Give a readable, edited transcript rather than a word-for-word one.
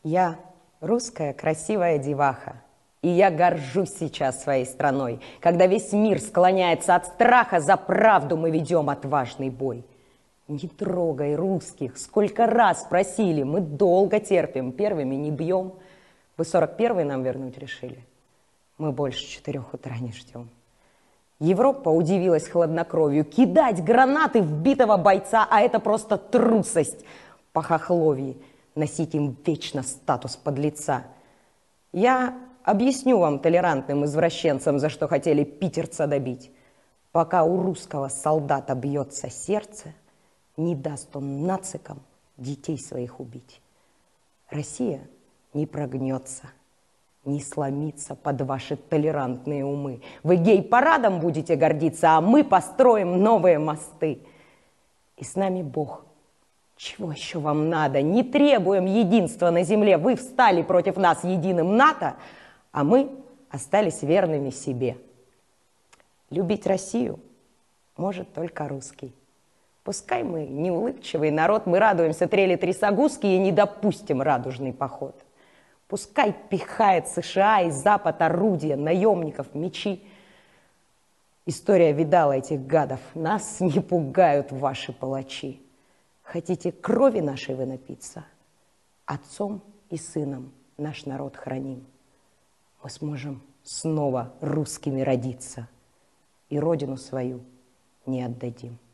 Я русская красивая деваха, и я горжусь сейчас своей страной. Когда весь мир склоняется от страха, за правду мы ведем отважный бой. Не трогай русских, сколько раз просили, мы долго терпим, первыми не бьем. Вы 41-й нам вернуть решили? Мы больше 4 утра не ждем. Европа удивилась хладнокровию. Кидать гранаты в битого бойца, а это просто трусость по хохловьи. Носить им вечно статус подлеца. Я объясню вам, толерантным извращенцам, за что хотели питерца добить. Пока у русского солдата бьется сердце, не даст он нацикам детей своих убить. Россия не прогнется, не сломится под ваши толерантные умы. Вы гей-парадом будете гордиться, а мы построим новые мосты. И с нами Бог. Чего еще вам надо? Не требуем единства на земле. Вы встали против нас единым НАТО, а мы остались верными себе. Любить Россию может только русский. Пускай мы неулыбчивый народ, мы радуемся трели трясогузки и не допустим радужный поход. Пускай пихает США и Запад орудия, наемников, мечи. История видала этих гадов, нас не пугают ваши палачи. Хотите крови нашей вы напиться? Отцом и сыном наш народ храним. Мы сможем снова русскими родиться и родину свою не отдадим.